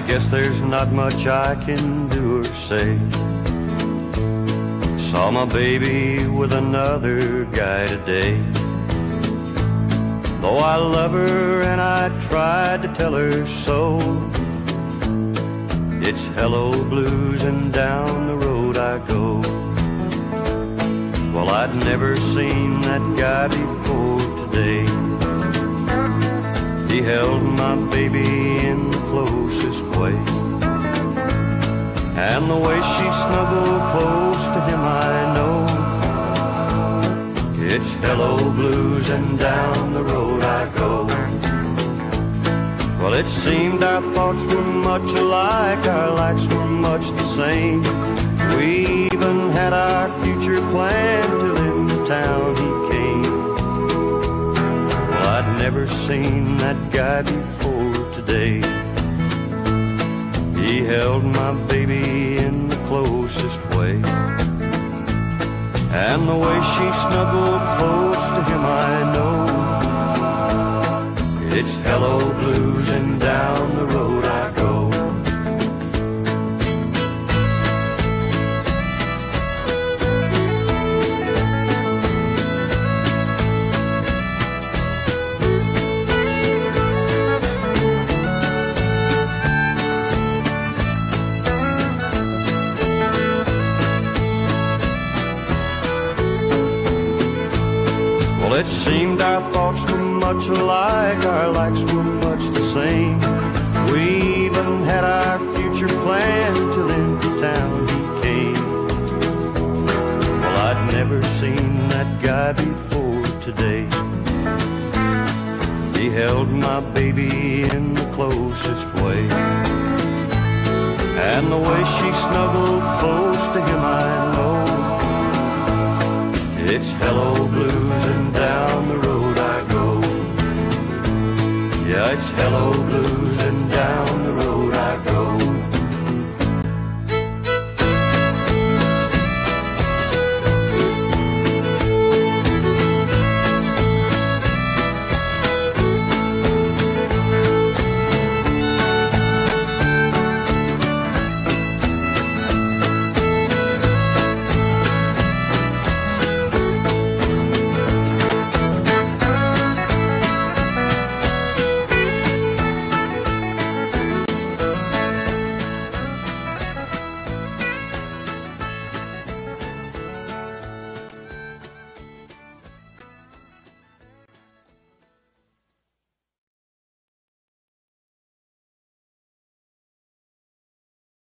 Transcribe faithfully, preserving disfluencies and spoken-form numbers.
guess there's not much I can do or say. Saw my baby with another guy today. Though I love her and I tried to tell her so, it's hello blues and down the road I go. Well, I'd never seen that guy before today. He held my baby in the closest way, and the way she snuggled close to him, I know it's hello blues and down the road I go. Well, it seemed our thoughts were much alike, our likes were much the same. We even had our future planned till in town he came. Well, I'd never seen that guy before today. He held my baby in the closest way, and the way she snuggled close to him, I know it's hello blues and down the road I go. It seemed our thoughts were much alike, our likes were much the same. We even had our future planned till into town he came. Well, I'd never seen that guy before today. He held my baby in the closest way, and the way she snuggled close to him, I know it's hello blues and down the road I go. Yeah, it's hello blues